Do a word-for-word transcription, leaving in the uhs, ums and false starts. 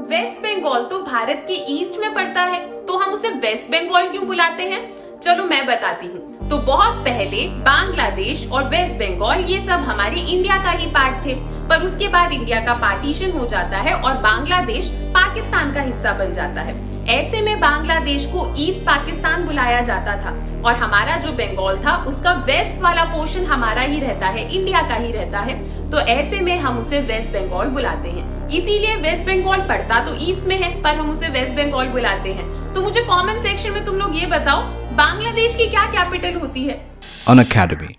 Waste Bengal तो भारत के east में पड़ता है, तो हम उसे वेस्ट बंगाल क्यों बुलाते हैं? चलो मैं बताती हूँ। तो बहुत पहले बांग्लादेश और वेस्ट बंगाल ये सब हमारे इंडिया का ही पार्ट थे, पर उसके बाद इंडिया का पार्टीशन हो जाता है और बांग्लादेश पाकिस्तान का हिस्सा बन जाता है। ऐसे में बांग्लादेश को ईस्ट पाकिस्तान बुलाया जाता था और हमारा जो बंगाल था उसका वेस्ट वाला पोर्शन हमारा ही रहता है, इंडिया का ही रहता है। तो ऐसे में हम उसे वेस्ट बंगाल बुलाते हैं। इसीलिए वेस्ट बंगाल पड़ता तो ईस्ट में है, पर हम उसे वेस्ट बंगाल बुलाते हैं। तो मुझे कमेंट सेक्शन में तुम लोग ये बताओ, बांग्लादेश की क्या कैपिटल होती है? अनअकैडमी।